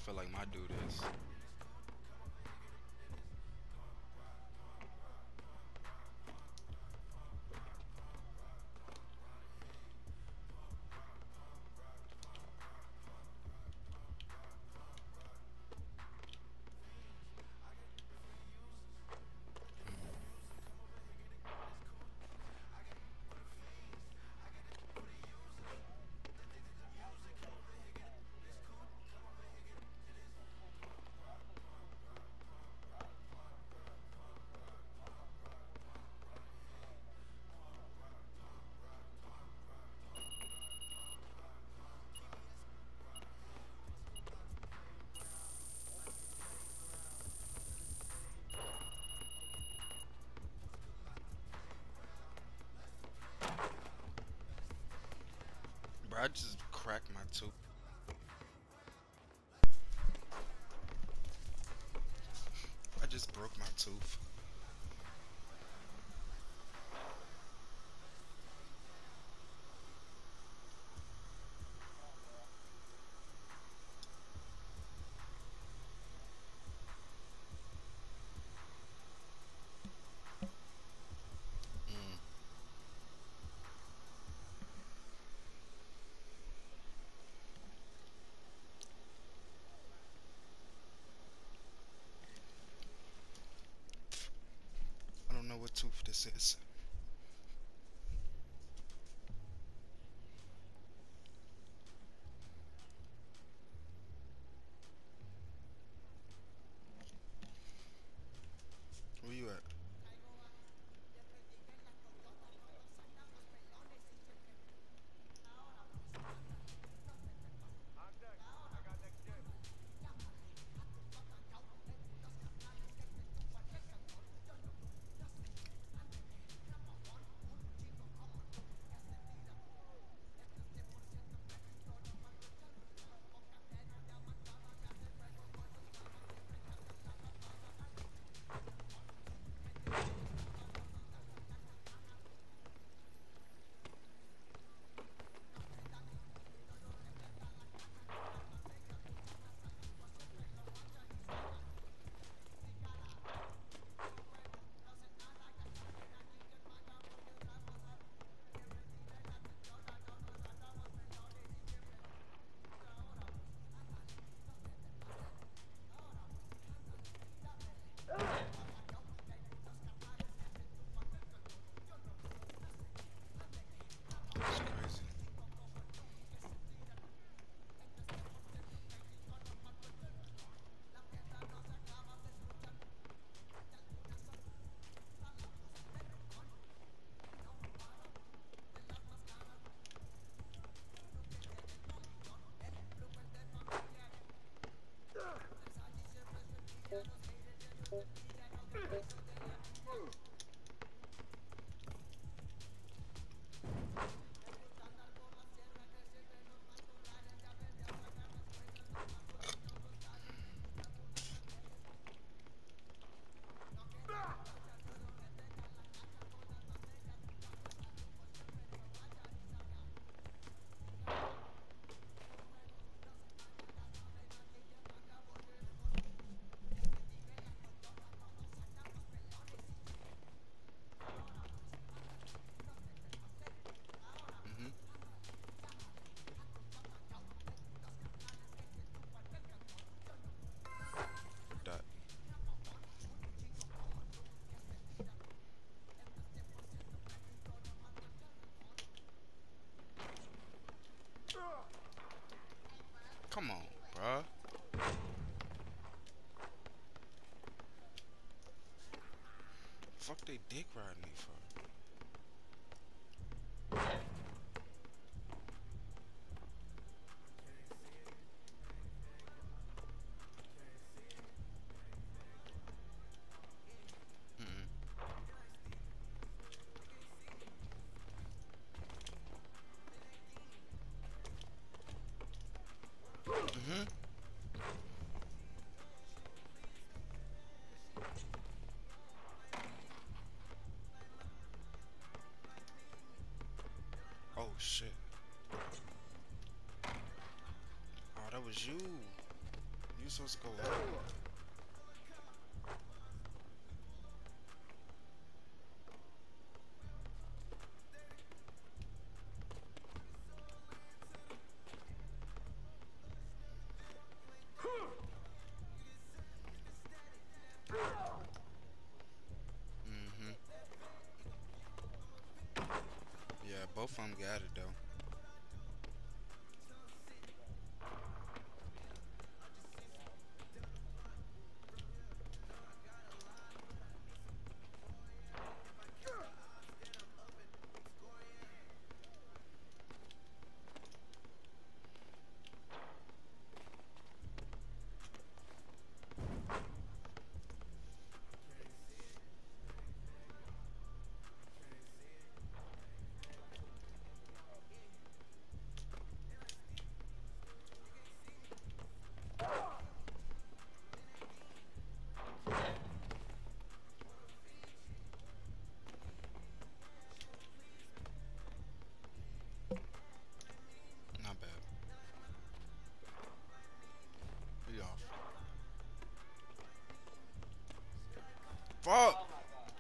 feel like my dude is. Bro, I just cracked my tooth. I just broke my tooth. Mm. I don't know what tooth this is. Where you at? That's crazy. Mhm. That. Come on, bruh. Fuck they dick riding me for. Mm-mm. Mhm. Oh shit. Oh, that was you. You You supposed to go left. Mm-hmm. Yeah, both of them got it though. Not bad. He off. Fuck!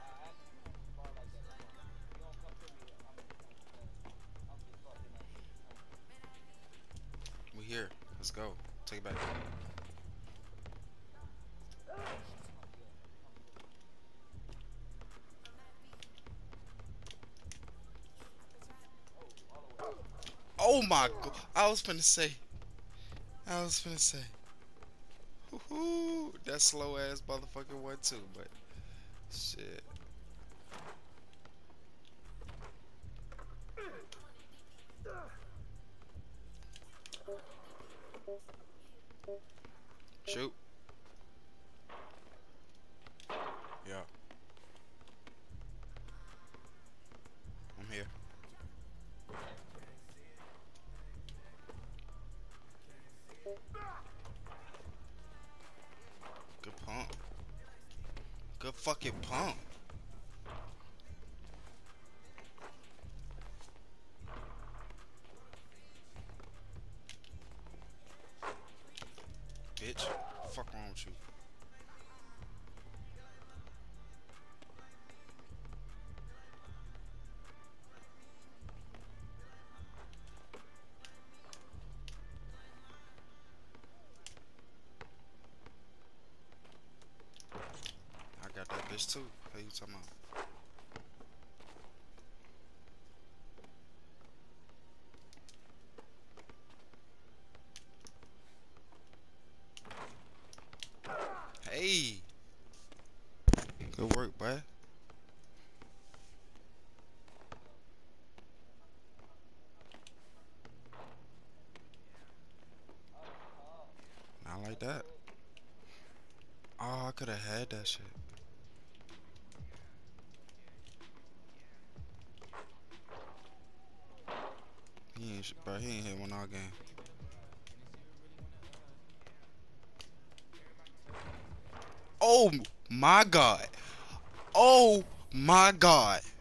We here. Let's go. Take it back. Oh my god. I was finna say. I was finna say. Woohoo! That slow ass motherfucking one too, but shit. Shoot. Yeah. I'm here. Good pump. Good fucking pump. Bitch. Fuck wrong with you? I got that bitch too. How you talking about? Hey. Good work, boy. Not like that. Oh, I could have had that shit. Bro, he ain't hit one all game. Oh my god. Oh my god.